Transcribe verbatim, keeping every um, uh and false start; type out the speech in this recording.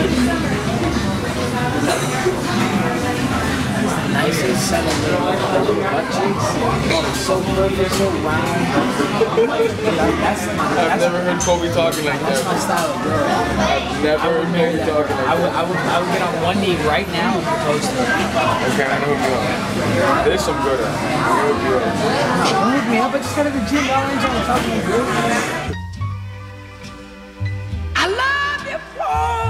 Nicest centimeter butt cheeks. So perfect, so round. That's my, I've never heard Colby talking like that's that. my style of girl. I've never heard Colby talking like I would, that. I would, I would get on one knee right now and propose to her. Okay, I know who you are. There's some good at. I know who you are. Don't hook me up. I just got to the gym. Y'all ain't trying to talk to me, dude. I love you, boy.